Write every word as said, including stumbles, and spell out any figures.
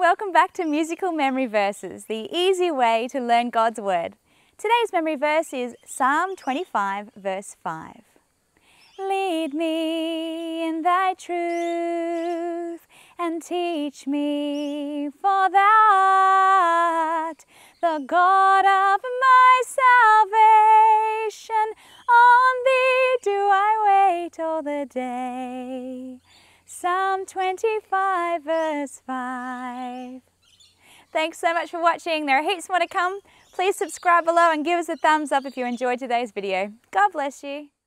welcome back to Musical Memory Verses, the easy way to learn God's Word. Today's memory verse is Psalm twenty-five, verse five. Lead me in thy truth and teach me, for thou art the God of my salvation. On thee do I wait all the day. Psalm twenty-five, verse five. Thanks so much for watching. There are heaps more to come. Please subscribe below and give us a thumbs up if you enjoyed today's video. God bless you.